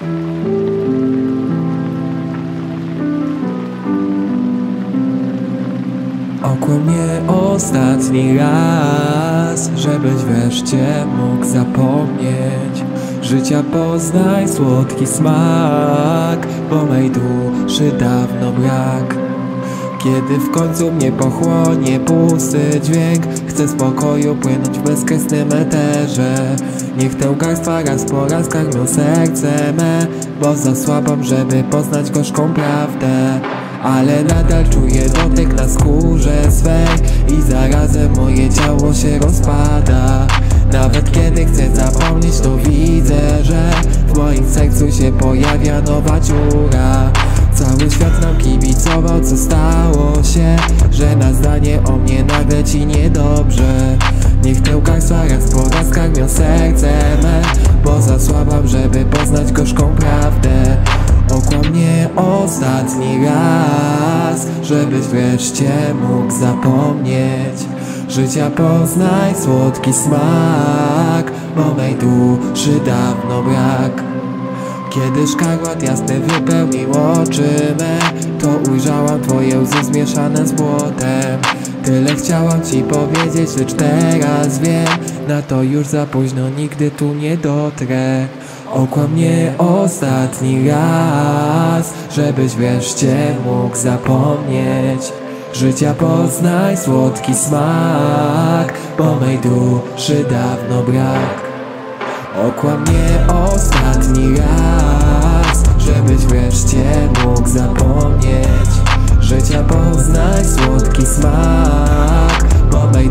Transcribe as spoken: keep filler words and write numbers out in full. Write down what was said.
Okłam mnie ostatni raz, żebyś wreszcie mógł zapomnieć. Życia poznaj słodki smak, bo mej duszy dawno brak. Kiedy w końcu mnie pochłonie pusty dźwięk, chcę spokoju płynąć w bezkresnym eterze. Niech tę garstwa raz po raz karmią serce me, bo za słabam, żeby poznać gorzką prawdę. Ale nadal czuję dotyk na skórze swej i zarazem moje ciało się rozpada. Nawet kiedy chcę zapomnieć, to widzę, że w moim sercu się pojawia nowa dziura. Cały świat nam kibicował, co stało się, że na zdanie o mnie nagle ci niedobrze. Niech tę garstwa raz po raz karmią serce me, bo zasłabam, żeby poznać gorzką prawdę. Okłam mnie ostatni raz, żebyś wreszcie mógł zapomnieć. Życia poznaj słodki smak, bo mej duszy dawno brak. Kiedy szkarłat jasny wypełnił oczy me, to ujrzałam twoje łzy zmieszane z błotem. Tyle chciałam ci powiedzieć, lecz teraz wiem, na to już za późno, nigdy tu nie dotrę. Okłam mnie ostatni raz, żebyś wreszcie mógł zapomnieć. Życia poznaj słodki smak, bo mej duszy dawno brak. Okłam mnie ostatni raz, żebyś wreszcie mógł zapomnieć. Życia poznaj słodki smak, bo mej